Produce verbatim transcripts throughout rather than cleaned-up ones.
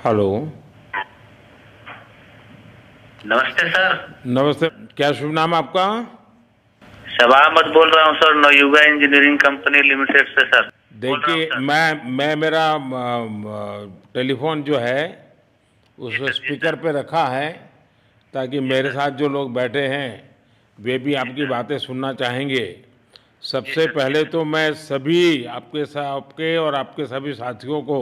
Hello. नमस्ते sir. नमस्ते, क्या शुभ नाम आपका? शबा अहमद बोल रहा हूँ sir, Navayuga Engineering Company Limited से सर। देखिए, मैं मैं मेरा टेलीफोन जो है उस स्पीकर पे रखा है ताकि मेरे साथ जो लोग बैठे हैं वे भी आपकी बातें सुनना चाहेंगे। सबसे पहले तो मैं सभी आपके आपके और आपके सभी साथियों को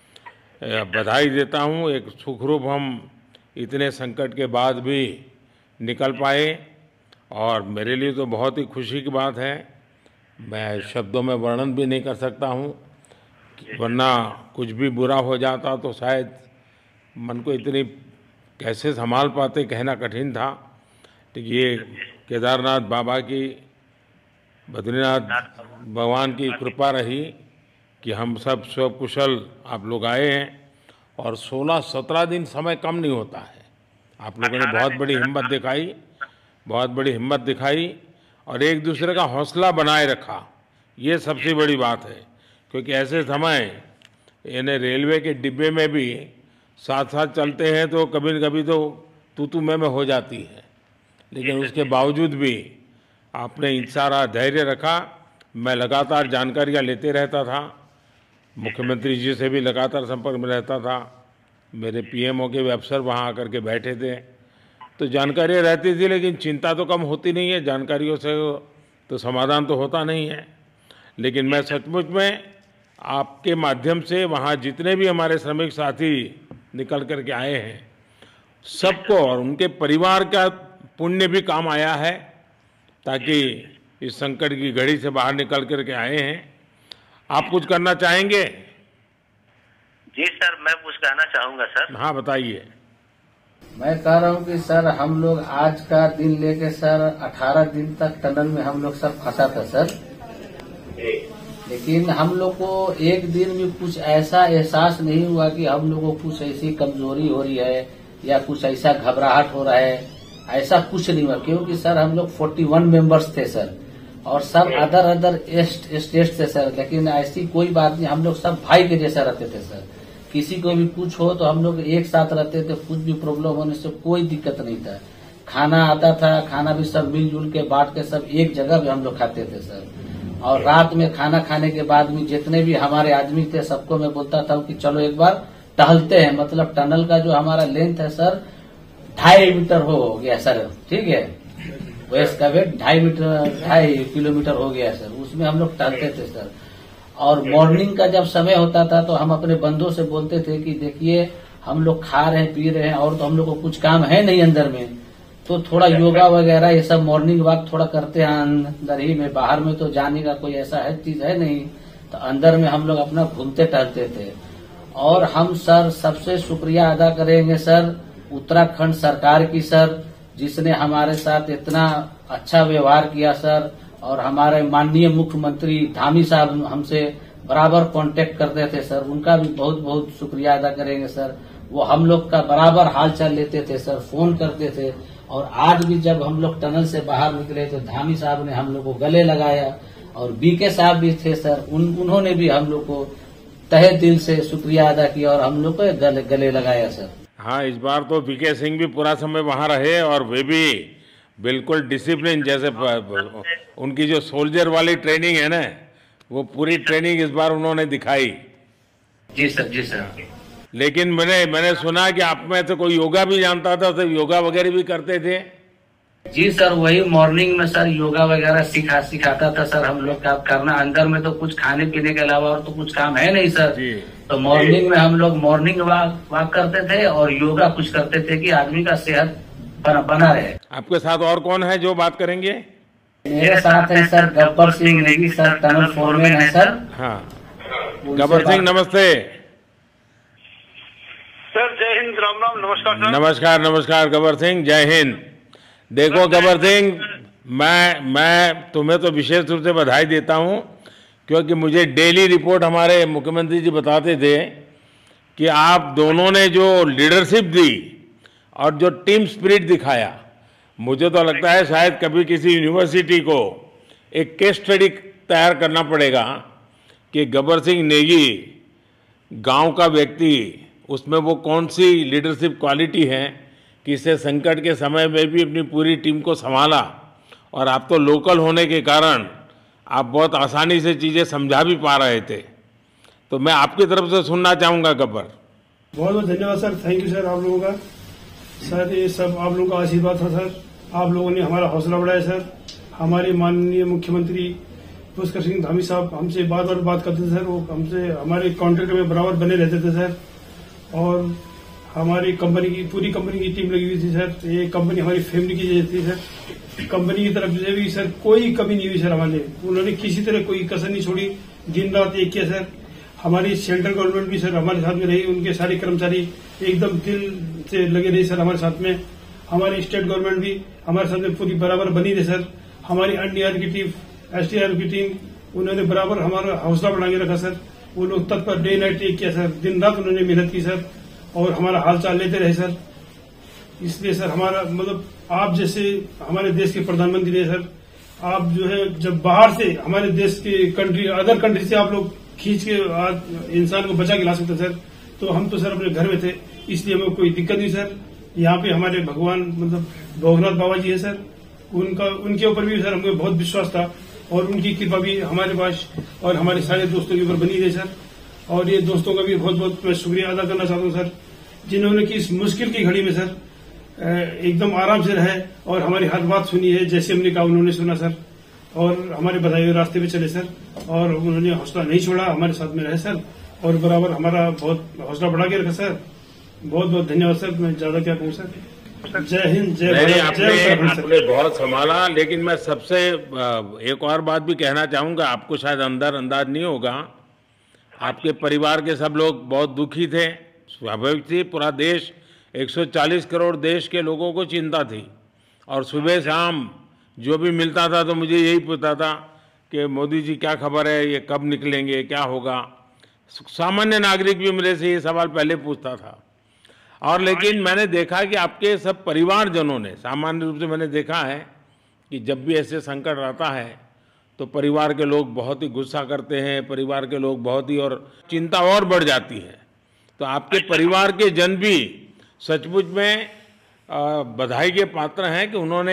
बधाई देता हूँ। एक सुखरूप हम इतने संकट के बाद भी निकल पाए और मेरे लिए तो बहुत ही खुशी की बात है। मैं शब्दों में वर्णन भी नहीं कर सकता हूँ, वरना कुछ भी बुरा हो जाता तो शायद मन को इतनी कैसे संभाल पाते कहना कठिन था। तो ये केदारनाथ बाबा की, बद्रीनाथ भगवान की कृपा रही कि हम सब स्वकुशल आप लोग आए हैं। और सोलह सत्रह दिन समय कम नहीं होता है। आप लोगों ने बहुत बड़ी हिम्मत दिखाई, बहुत बड़ी हिम्मत दिखाई और एक दूसरे का हौसला बनाए रखा। ये सबसे बड़ी बात है, क्योंकि ऐसे समय यानी रेलवे के डिब्बे में भी साथ साथ चलते हैं तो कभी न कभी तो तू तू मैं मैं हो जाती है, लेकिन उसके बावजूद भी आपने सारा धैर्य रखा। मैं लगातार जानकारियाँ लेते रहता था, मुख्यमंत्री जी से भी लगातार संपर्क में रहता था, मेरे पीएमओ के भी अफसर वहाँ आकर के बैठे थे, तो जानकारियाँ रहती थी, लेकिन चिंता तो कम होती नहीं है। जानकारियों से तो समाधान तो होता नहीं है। लेकिन मैं सचमुच में आपके माध्यम से वहाँ जितने भी हमारे श्रमिक साथी निकल कर के आए हैं सबको और उनके परिवार का पुण्य भी काम आया है, ताकि इस संकट की घड़ी से बाहर निकल कर के आए हैं। आप कुछ करना चाहेंगे? जी सर, मैं कुछ कहना चाहूँगा सर। हाँ बताइए। मैं कह रहा हूँ कि सर हम लोग आज का दिन लेके सर अठारह दिन तक टनल में हम लोग सब फंसा था सर, लेकिन हम लोग को एक दिन भी कुछ ऐसा एहसास नहीं हुआ कि हम लोग को कुछ ऐसी कमजोरी हो रही है या कुछ ऐसा घबराहट हो रहा है। ऐसा कुछ नहीं हुआ, क्योंकि सर हम लोग इकतालीस मेंबर्स थे सर और सब अदर अदर स्टेट थे सर, लेकिन ऐसी कोई बात नहीं। हम लोग सब भाई के जैसा रहते थे सर। किसी को भी कुछ हो तो हम लोग एक साथ रहते थे, कुछ भी प्रॉब्लम होने से कोई दिक्कत नहीं था। खाना आता था, खाना भी सब मिलजुल के बांट के सब एक जगह भी हम लोग खाते थे सर। और रात में खाना खाने के बाद भी जितने भी हमारे आदमी थे सबको मैं बोलता था कि चलो एक बार टहलते हैं। मतलब टनल का जो हमारा लेंथ है सर ढाई मीटर हो गया सर, ठीक है, वेस्ट का वेट ढाई मीटर ढाई किलोमीटर हो गया सर। उसमें हम लोग टहलते थे सर। और मॉर्निंग का जब समय होता था तो हम अपने बंदों से बोलते थे कि देखिए हम लोग खा रहे हैं पी रहे हैं और तो हम लोग को कुछ काम है नहीं अंदर में, तो थोड़ा योगा वगैरह ये सब मॉर्निंग वॉक थोड़ा करते हैं अंदर ही में। बाहर में तो जाने का कोई ऐसा है चीज है नहीं, तो अंदर में हम लोग अपना घूमते टहलते थे। और हम सर सबसे शुक्रिया अदा करेंगे सर उत्तराखंड सरकार की सर, जिसने हमारे साथ इतना अच्छा व्यवहार किया सर। और हमारे माननीय मुख्यमंत्री धामी साहब हमसे बराबर कांटेक्ट करते थे सर, उनका भी बहुत बहुत शुक्रिया अदा करेंगे सर। वो हम लोग का बराबर हाल चाल लेते थे सर, फोन करते थे। और आज भी जब हम लोग टनल से बाहर निकले तो धामी साहब ने हम लोग को गले लगाया और बीके साहब भी थे सर, उन, उन्होंने भी हम लोग को तहे दिल से शुक्रिया अदा किया और हम लोग को गले, गले लगाया सर। हाँ, इस बार तो बीके सिंह भी पूरा समय वहाँ रहे और वे भी बिल्कुल डिसिप्लिन, जैसे उनकी जो सोल्जर वाली ट्रेनिंग है ना, वो पूरी ट्रेनिंग इस बार उन्होंने दिखाई। जी सर, जी सर। लेकिन मैंने मैंने सुना कि आप में तो कोई योगा भी जानता था, तो योगा वगैरह भी करते थे? जी सर, वही मॉर्निंग में सर योगा वगैरह सिखा सिखाता था सर हम लोग का करना। अंदर में तो कुछ खाने पीने के अलावा और तो कुछ काम है नहीं सर जी। तो मॉर्निंग में हम लोग मॉर्निंग वॉक वॉक करते थे और योगा कुछ करते थे कि आदमी का सेहत बना, बना रहे। आपके साथ और कौन है जो बात करेंगे? मेरे साथ है sir Gabbar Singh Negi sir, tunnel foreman है सर। हाँ, गब्बर सिंह नमस्ते सर। जय हिंद, राम राम, नमस्कार सर। नमस्कार नमस्कार गब्बर सिंह, जय हिंद। देखो गब्बर सिंह, मैं मैं तुम्हें तो विशेष रूप से बधाई देता हूँ, क्योंकि मुझे डेली रिपोर्ट हमारे मुख्यमंत्री जी बताते थे कि आप दोनों ने जो लीडरशिप दी और जो टीम स्पिरिट दिखाया, मुझे तो लगता है शायद कभी किसी यूनिवर्सिटी को एक केस स्टडी तैयार करना पड़ेगा कि गब्बर सिंह नेगी गांव का व्यक्ति, उसमें वो कौन सी लीडरशिप क्वालिटी है कि इससे संकट के समय में भी अपनी पूरी टीम को संभाला, और आप तो लोकल होने के कारण आप बहुत आसानी से चीज़ें समझा भी पा रहे थे। तो मैं आपकी तरफ से सुनना चाहूँगा गब्बर। बहुत बहुत धन्यवाद सर, थैंक यू सर आप लोगों का। सर ये सब आप लोगों का आशीर्वाद था सर, आप लोगों ने हमारा हौसला बढ़ाया सर। हमारे माननीय मुख्यमंत्री पुष्कर सिंह धामी साहब हमसे बार बार बात करते थे सर, वो हमसे हमारे कॉन्ट्रैक्ट में बराबर बने रहते थे सर। और हमारी कंपनी की पूरी कंपनी की टीम लगी हुई थी सर, ये कंपनी हमारी फैमिली की जैसी थी सर। कंपनी की तरफ से भी सर कोई कमी नहीं हुई सर हमारे, उन्होंने किसी तरह कोई कसर नहीं छोड़ी, दिन रात एक किया सर। हमारी सेंट्रल गवर्नमेंट भी सर हमारे साथ में रही, उनके सारे कर्मचारी एकदम दिल से लगे रहे सर हमारे साथ में। हमारी स्टेट गवर्नमेंट भी हमारे साथ में पूरी बराबर बनी रही सर। हमारी एनडीआर की टीम, एसडीआर की टीम, उन्होंने बराबर हमारा हौसला बढ़ा के रखा सर। वो लोग तत्पर डे नाइट एक किया सर, दिन रात उन्होंने मेहनत की सर और हमारा हाल चाल लेते रहे सर। इसलिए सर हमारा मतलब आप जैसे हमारे देश के प्रधानमंत्री रहे सर, आप जो है जब बाहर से हमारे देश के कंट्री अदर कंट्री से आप लोग खींच के इंसान को बचा के ला सकते सर, तो हम तो सर अपने घर में थे, इसलिए हमें कोई दिक्कत नहीं सर। यहाँ पे हमारे भगवान मतलब भोगनाथ बाबा जी है सर, उनका उनके ऊपर भी सर हमें बहुत विश्वास था और उनकी कृपा भी हमारे पास और हमारे सारे दोस्तों के ऊपर बनी रही सर। और ये दोस्तों का भी बहुत बहुत मैं शुक्रिया अदा करना चाहता हूँ सर, जिन्होंने कि इस मुश्किल की घड़ी में सर एकदम आराम से रहे और हमारी हर बात सुनी है, जैसे हमने कहा उन्होंने सुना सर और हमारे बताए हुए रास्ते पे चले सर। और उन्होंने हौसला नहीं छोड़ा, हमारे साथ में रहे सर और बराबर हमारा बहुत हौसला बढ़ा के रखा सर। बहुत बहुत धन्यवाद सर, मैं ज्यादा क्या कहूँ सर। जय हिंद, जय भारत, जय उत्तराखंड सर। आपने बहुत संभाला, लेकिन मैं सबसे एक और बात भी कहना चाहूँगा, आपको शायद अंदर अंदाज नहीं होगा, आपके परिवार के सब लोग बहुत दुखी थे, स्वाभाविक थी। पूरा देश एक सौ चालीस करोड़ देश के लोगों को चिंता थी और सुबह शाम जो भी मिलता था तो मुझे यही पूछता था कि मोदी जी क्या खबर है, ये कब निकलेंगे, क्या होगा। सामान्य नागरिक भी मेरे से ये सवाल पहले पूछता था। और लेकिन मैंने देखा कि आपके सब परिवारजनों ने, सामान्य रूप से मैंने देखा है कि जब भी ऐसे संकट आता है तो परिवार के लोग बहुत ही गुस्सा करते हैं, परिवार के लोग बहुत ही और चिंता और बढ़ जाती है। तो आपके परिवार के जन भी सचमुच में बधाई के पात्र हैं कि उन्होंने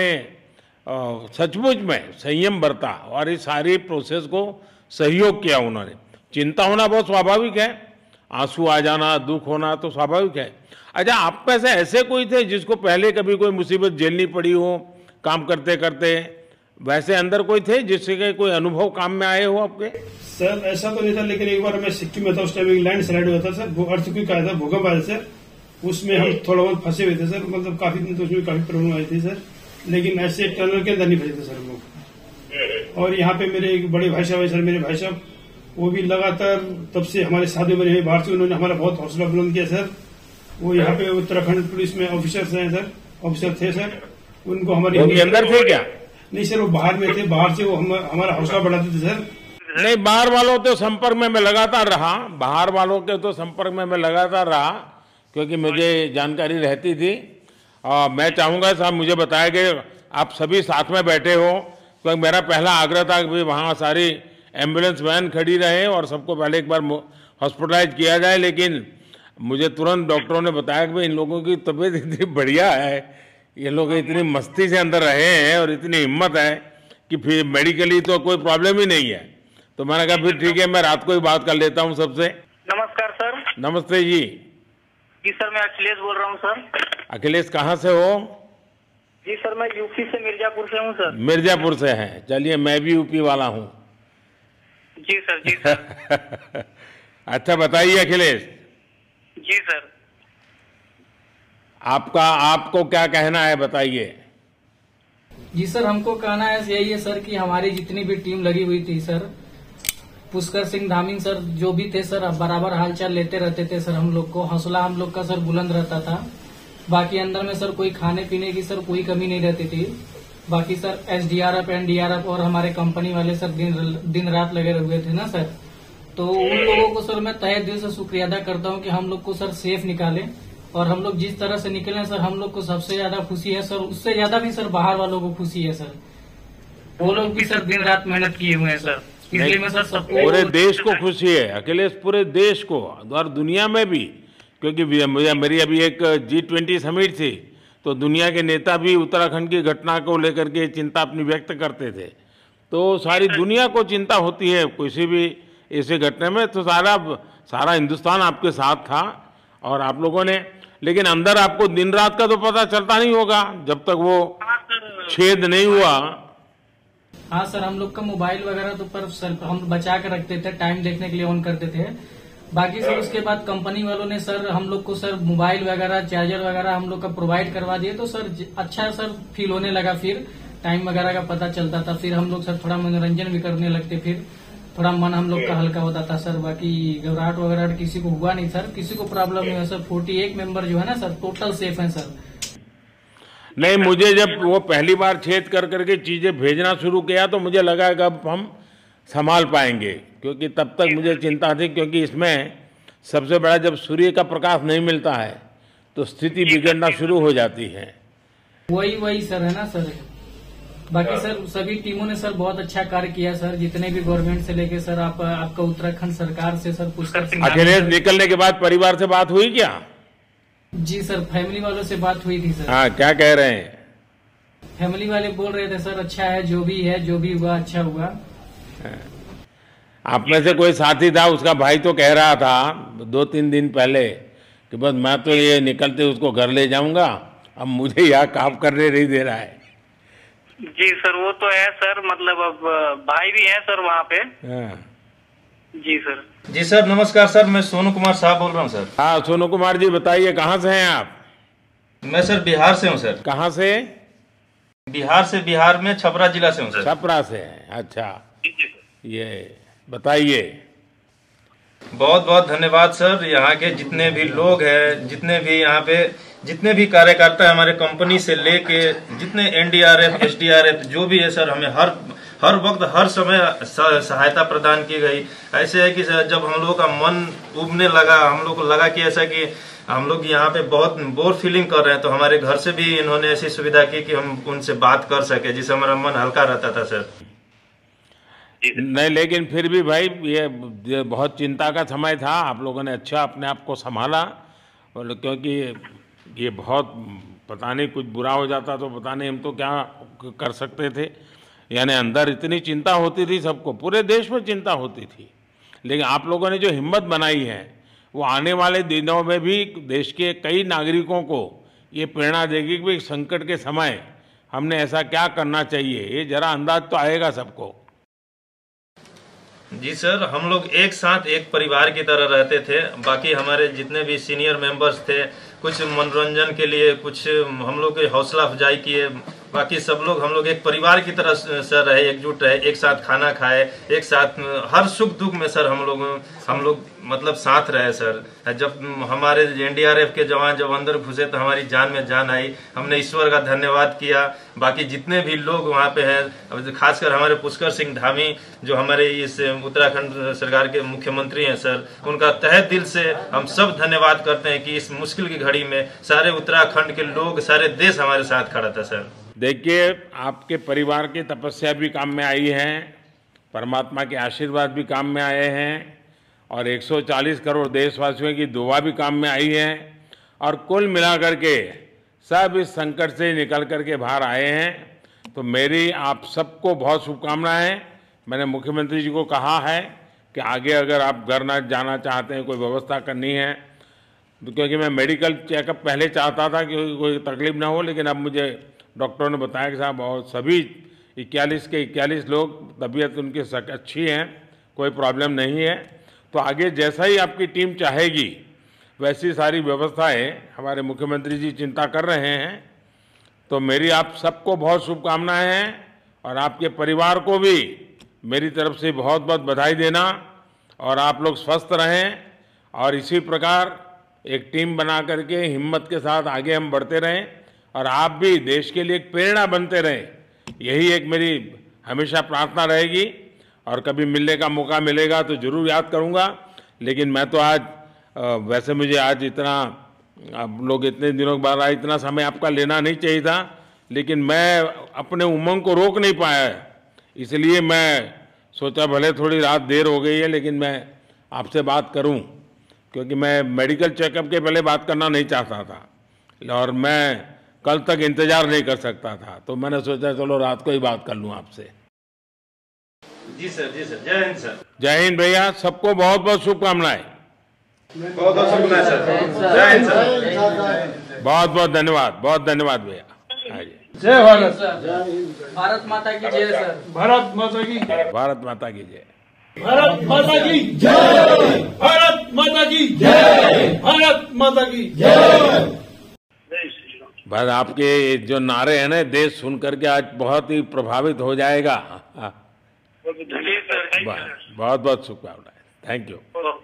सचमुच में संयम बरता और इस सारी प्रोसेस को सहयोग किया उन्होंने। चिंता होना बहुत स्वाभाविक है, आंसू आ जाना, दुख होना तो स्वाभाविक है। अच्छा, आप में से ऐसे कोई थे जिसको पहले कभी कोई मुसीबत झेलनी पड़ी हो काम करते करते, वैसे अंदर कोई थे जिससे कोई अनुभव काम में आए हो आपके? सर ऐसा तो नहीं था, लेकिन एक बार मैं सिक्किम में था, उस टाइम एक लैंड स्लाइड हुआ था सर, अर्थक्वेक आया था, भूकंप आया सर, उसमें हम थोड़ा बहुत फंसे हुए थे सर, मतलब काफी दिन तो उसमें काफी प्रॉब्लम आई थी सर, लेकिन ऐसे टनल के अंदर नहीं फंसे थे सर हम लोग। और यहाँ पे मेरे एक बड़े भाई साहब है सर, मेरे भाई साहब वो भी लगातार तब से हमारे साथ में बने बाहर से, उन्होंने हमारा बहुत हौसला बुलंद किया सर। वो यहाँ पे उत्तराखंड पुलिस में ऑफिसर्स हैं सर, ऑफिसर थे सर, उनको हमारे अंदर थे क्या? नहीं सर, वो बाहर में थे, बाहर से वो हम, हमारा हौसला बढ़ाते थे सर। नहीं, बाहर वालों के संपर्क में मैं लगातार रहा, बाहर वालों के तो संपर्क में मैं लगातार रहा क्योंकि मुझे जानकारी रहती थी। और मैं चाहूँगा साहब, मुझे बताया कि आप सभी साथ में बैठे हो, क्योंकि मेरा पहला आग्रह था कि वहाँ सारी एम्बुलेंस वैन खड़ी रहे और सबको पहले एक बार हॉस्पिटलाइज किया जाए। लेकिन मुझे तुरंत डॉक्टरों ने बताया कि भाई इन लोगों की तबीयत इतनी बढ़िया है, ये लोग इतनी मस्ती से अंदर रहे हैं और इतनी हिम्मत है कि फिर मेडिकली तो कोई प्रॉब्लम ही नहीं है। तो मैंने कहा फिर ठीक है, मैं रात को ही बात कर लेता हूँ सबसे। नमस्कार सर। नमस्ते जी। जी सर, मैं अखिलेश बोल रहा हूँ सर। अखिलेश कहाँ से हो? जी सर, मैं यूपी से मिर्जापुर से हूँ सर। मिर्जापुर से हैं, चलिए मैं भी यूपी वाला हूँ। जी सर, जी सर। अच्छा बताइए अखिलेश। जी सर। आपका आपको क्या कहना है, बताइए। जी सर, हमको कहना है यही है सर कि हमारी जितनी भी टीम लगी हुई थी सर, पुष्कर सिंह धामी सर जो भी थे सर, बराबर हालचाल लेते रहते थे सर, हम लोग को हौसला हम लोग का सर बुलंद रहता था। बाकी अंदर में सर कोई खाने पीने की सर कोई कमी नहीं रहती थी। बाकी सर एसडीआरएफ, एनडीआरएफ और हमारे कंपनी वाले सर दिन दिन रात लगे हुए थे ना सर, तो उन लोगों को सर मैं तहे दिल से शुक्रिया अदा करता हूँ कि हम लोग को सर सेफ निकाले। और हम लोग जिस तरह से निकले सर, हम लोग को सबसे ज्यादा खुशी है सर, उससे ज्यादा भी सर बाहर वालों को खुशी है सर, वो लोग भी सर दिन रात मेहनत किए हुए हैं सर। इसलिए मैं सर सबको, पूरे देश को खुशी है अखिलेश, पूरे देश को और दुनिया में भी क्योंकि मुझे मेरी अभी एक जी ट्वेंटी समिट थी, तो दुनिया के नेता भी उत्तराखंड की घटना को लेकर के चिंता अपनी व्यक्त करते थे। तो सारी दुनिया को चिंता होती है किसी भी ऐसे घटने में, तो सारा सारा हिंदुस्तान आपके साथ था और आप लोगों ने, लेकिन अंदर आपको दिन रात का तो पता चलता नहीं होगा जब तक वो छेद नहीं हुआ। हाँ सर, हम लोग का मोबाइल वगैरह तो पर सर हम बचा के रखते थे, टाइम देखने के लिए ऑन करते थे। बाकी सर उसके बाद कंपनी वालों ने सर हम लोग को सर मोबाइल वगैरह चार्जर वगैरह हम लोग का प्रोवाइड करवा दिए, तो सर अच्छा सर फील होने लगा, फिर टाइम वगैरह का पता चलता था, फिर हम लोग सर थोड़ा मनोरंजन भी करने लगते, फिर थोड़ा मन हम लोग का हल्का होता था सर। बाकी घबराहट वगैरह किसी को हुआ नहीं सर, किसी को प्रॉब्लम नहीं है सर। फोर्टी एट मेंबर जो है ना सर टोटल सेफ है सर। नहीं, मुझे जब वो पहली बार छेद कर करके चीजें भेजना शुरू किया तो मुझे लगा कि अब हम संभाल पाएंगे, क्योंकि तब तक मुझे चिंता थी, क्योंकि इसमें सबसे बड़ा जब सूर्य का प्रकाश नहीं मिलता है तो स्थिति बिगड़ना शुरू हो जाती है। वही वही सर है ना सर। बाकी सर सभी टीमों ने सर बहुत अच्छा कार्य किया सर, जितने भी गवर्नमेंट से लेके सर आप आपका उत्तराखंड सरकार से सर पुष्कर। अखिलेश निकलने के बाद परिवार से बात हुई क्या? जी सर, फैमिली वालों से बात हुई थी सर। हाँ, क्या कह रहे हैं? फैमिली वाले बोल रहे थे सर अच्छा है, जो भी है जो भी हुआ अच्छा हुआ। आप में से कोई साथी था, उसका भाई तो कह रहा था दो तीन दिन पहले कि बस मैं तो ये निकलते उसको घर ले जाऊंगा, अब मुझे यहाँ काम करने नहीं दे रहा है। जी सर, वो तो है सर, मतलब अब भाई भी है सर वहाँ पे। हाँ। जी सर। जी सर, नमस्कार सर, मैं सोनू कुमार साहब बोल रहा हूँ सर। हाँ सोनू कुमार जी, बताइए कहाँ से हैं आप? मैं सर बिहार से हूँ सर। कहाँ से? बिहार से, बिहार में छपरा जिला से हूँ सर। छपरा से हैं, अच्छा। ये बताइए। बहुत बहुत धन्यवाद सर, यहाँ के जितने भी लोग हैं, जितने भी यहाँ पे जितने भी कार्यकर्ता है हमारे कंपनी से लेके जितने एनडीआरएफ, एसडीआरएफ जो भी है सर, हमें हर हर वक्त हर समय सहायता प्रदान की गई। ऐसे है कि सर जब हम लोग का मन उबने लगा, हम लोग को लगा कि ऐसा कि हम लोग यहाँ पे बहुत बोर फीलिंग कर रहे हैं, तो हमारे घर से भी इन्होंने ऐसी सुविधा की कि हम उनसे बात कर सके, जिससे हमारा मन हल्का रहता था सर। नहीं, लेकिन फिर भी भाई ये बहुत चिंता का समय था, आप लोगों ने अच्छा अपने आप को संभाला, और क्योंकि ये बहुत पता नहीं कुछ बुरा हो जाता तो पता नहीं हम तो क्या कर सकते थे। यानी अंदर इतनी चिंता होती थी, सबको पूरे देश में चिंता होती थी, लेकिन आप लोगों ने जो हिम्मत बनाई है वो आने वाले दिनों में भी देश के कई नागरिकों को ये प्रेरणा देगी कि संकट के समय हमने ऐसा क्या करना चाहिए, ये जरा अंदाज तो आएगा सबको। जी सर, हम लोग एक साथ एक परिवार की तरह रहते थे। बाकी हमारे जितने भी सीनियर मेंबर्स थे, कुछ मनोरंजन के लिए, कुछ हम लोग की हौसला अफजाई किए, बाकी सब लोग हम लोग एक परिवार की तरह सर रहे, एकजुट रहे, एक साथ खाना खाए, एक साथ हर सुख दुख में सर हम लोग हम लोग मतलब साथ रहे सर। जब हमारे एनडीआरएफ के जवान जब अंदर घुसे तो हमारी जान में जान आई, हमने ईश्वर का धन्यवाद किया। बाकी जितने भी लोग वहाँ पे हैं, खासकर हमारे पुष्कर सिंह धामी जो हमारे इस उत्तराखंड सरकार के मुख्यमंत्री हैं सर, उनका तहे दिल से हम सब धन्यवाद करते हैं कि इस मुश्किल की घड़ी में सारे उत्तराखंड के लोग, सारे देश हमारे साथ खड़ा था सर। देखिए, आपके परिवार की तपस्या भी काम में आई है, परमात्मा के आशीर्वाद भी काम में आए हैं, और एक सौ चालीस करोड़ देशवासियों की दुआ भी काम में आई है, और कुल मिलाकर के सब इस संकट से निकल कर के बाहर आए हैं। तो मेरी आप सबको बहुत शुभकामनाएं। मैंने मुख्यमंत्री जी को कहा है कि आगे अगर आप घर न जाना चाहते हैं, कोई व्यवस्था करनी है, तो क्योंकि मैं मेडिकल चेकअप पहले चाहता था कि कोई तकलीफ ना हो, लेकिन अब मुझे डॉक्टरों ने बताया कि साहब और सभी इक्यालीस के इक्यालीस लोग तबीयत उनकी अच्छी है, कोई प्रॉब्लम नहीं है। तो आगे जैसा ही आपकी टीम चाहेगी वैसी सारी व्यवस्थाएं हमारे मुख्यमंत्री जी चिंता कर रहे हैं। तो मेरी आप सबको बहुत शुभकामनाएं हैं, और आपके परिवार को भी मेरी तरफ से बहुत बहुत बधाई देना, और आप लोग स्वस्थ रहें, और इसी प्रकार एक टीम बना करके हिम्मत के साथ आगे हम बढ़ते रहें, और आप भी देश के लिए एक प्रेरणा बनते रहें। यही एक मेरी हमेशा प्रार्थना रहेगी, और कभी मिलने का मौका मिलेगा तो ज़रूर याद करूंगा। लेकिन मैं तो आज वैसे मुझे आज इतना, आप लोग इतने दिनों के बाद आए, इतना समय आपका लेना नहीं चाहिए था, लेकिन मैं अपने उमंग को रोक नहीं पाया, इसलिए मैं सोचा भले थोड़ी रात देर हो गई है लेकिन मैं आपसे बात करूं, क्योंकि मैं मेडिकल चेकअप के पहले बात करना नहीं चाहता था और मैं कल तक इंतजार नहीं कर सकता था, तो मैंने सोचा चलो रात को ही बात कर लूं आपसे। जी सर, जी सर, जय हिंद सर। जय हिंद भैया, सबको बहुत बहुत शुभकामनाएं। बहुत बहुत शुभकामनाएं सर। जय हिंद सर। बहुत बहुत धन्यवाद, बहुत धन्यवाद भैया। हाँ जी, जय भारत। भारत माता की जय सर। भारत माता की भारत माता की जय। भारत माता की जय। भारत माता की जय। भारत माता की जय। बस आपके जो नारे हैं ना, देश सुन करके आज बहुत ही प्रभावित हो जाएगा। बहुत बहुत शुभकामनाएं। Thank you.